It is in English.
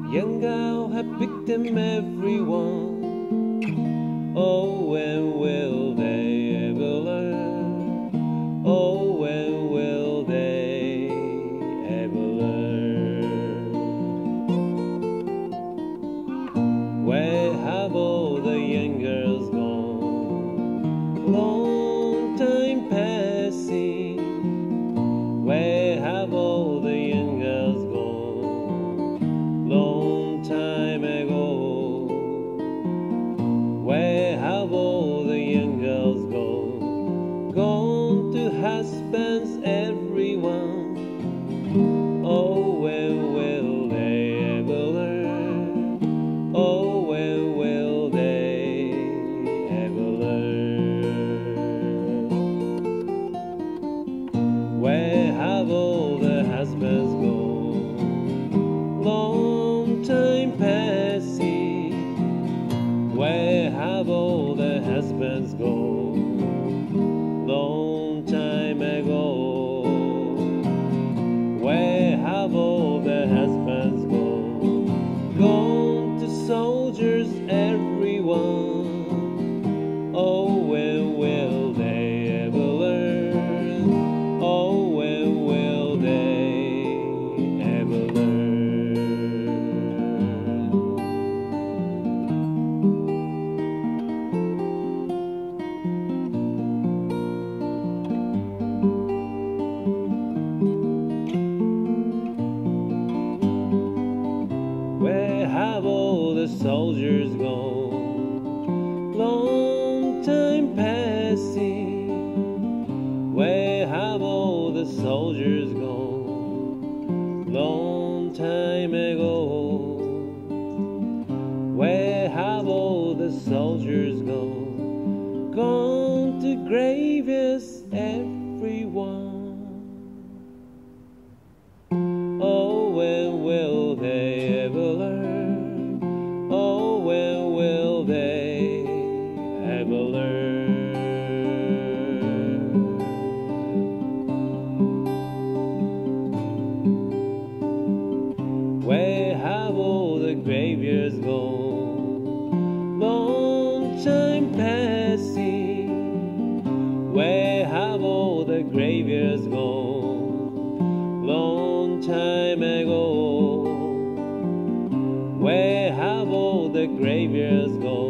Young girl have picked them everyone. Oh, when will they ever learn? Oh, when will they ever learn? Where have all the young girls gone? Long time passing. Where have all the young girls gone? Long time ago. Where have all the young girls gone? Gone to husbands, everyone. Oh, when will they ever learn? Oh, when will they ever learn? Where have all the husbands gone? Long time passing. Where have all the husbands gone? Long time ago. Where have all the husbands gone? Gone to soldiers, everyone. Oh, when will they ever learn? Oh, when will they ever learn? Where have all the soldiers gone? Long time passing. Where have all the soldiers gone? Long time ago. Where have all the soldiers gone? Gone to graveyards, everyone. Oh, when will they ever learn? Oh, when will they ever learn? Where have all the graveyards gone? Long time passing. Where have all the graveyards gone? Long time ago. Where have all the graveyards gone?